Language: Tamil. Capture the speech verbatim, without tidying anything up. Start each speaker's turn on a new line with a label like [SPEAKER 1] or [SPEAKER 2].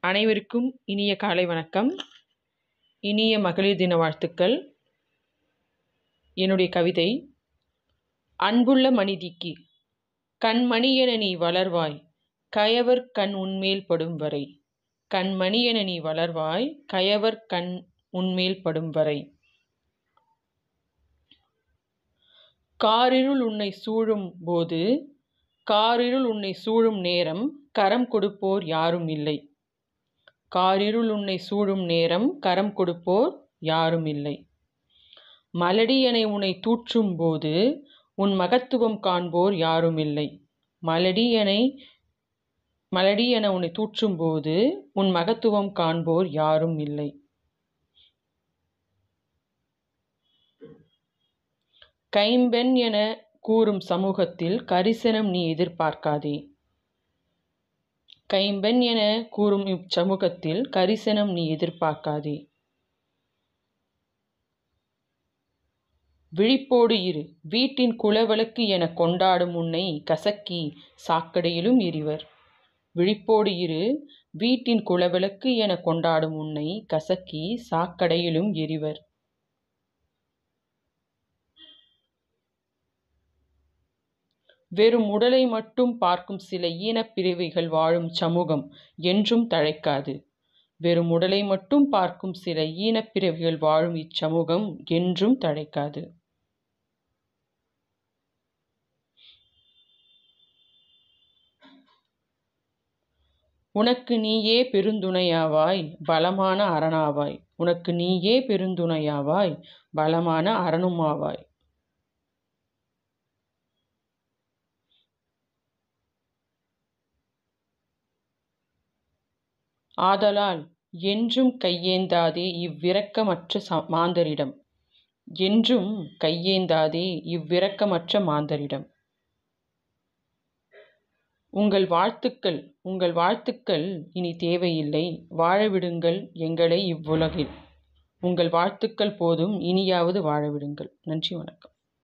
[SPEAKER 1] அனைவருக்கும் இனிய காலை வணக்கம். இனிய மகளிர் தின வாழ்த்துக்கள். என்னுடைய கவிதை. அன்புள்ள மனிதிக்கு கண்மணியென நீ வளர்வாய், கயவர் கண் உன்மேல் படும் வரை. கண்மணியென நீ வளர்வாய், கயவர் கண் உன்மேல் படும் வரை. காரிருள் உன்னை சூழும் போது, காரிருள் உன்னை சூழும் நேரம், கரம் கொடுப்போர் யாரும் இல்லை. காரிருள் உன்னை சூழும் நேரம், கரம் கொடுப்போர் யாரும் இல்லை. மலடியனை உன்னை தூற்றும் போது, உன் மகத்துவம் காண்போர் யாரும் இல்லை. மலடியனை மலடியென உன்னை தூற்றும் போது, உன் மகத்துவம் காண்போர் யாரும் இல்லை. கைம்பெண் என கூறும் சமூகத்தில் கரிசனம் நீ எதிர்பார்க்காதே. கைம்பெண் என கூறும் இச்சமூகத்தில் கரிசனம் நீ எதிர்பார்க்காதே. விழிப்போடு இரு, வீட்டின் குலவிளக்கு என கொண்டாடும் உன்னை கசக்கி சாக்கடையிலும் எறிவர். விழிப்போடு இரு, வீட்டின் குலவிளக்கு என கொண்டாடும் உன்னை கசக்கி சாக்கடையிலும் எறிவர். வெறும் உடலை மட்டும் பார்க்கும் சில ஈனப்பிரிவுகள் வாழும் சமூகம் என்றும் தழைக்காது. வெறும் உடலை மட்டும் பார்க்கும் சில ஈனப்பிரிவுகள் வாழும் இச்சமூகம் என்றும் தழைக்காது. உனக்கு நீயே பெருந்துணையாவாய், பலமான அரணாவாய். உனக்கு நீயே பெருந்துணையாவாய், பலமான அரணுமாவாய். ஆதலால் என்றும் கையேந்தாதே இவ்விரக்கமற்ற மாந்தரிடம். என்றும் கையேந்தாதே இவ்விரக்கமற்ற மாந்தரிடம். உங்கள் வாழ்த்துக்கள் உங்கள் வாழ்த்துக்கள் இனி தேவையில்லை, வாழவிடுங்கள் எங்களை இவ்வுலகில். உங்கள் வாழ்த்துக்கள் போதும், இனியாவது வாழவிடுங்கள். நன்றி, வணக்கம்.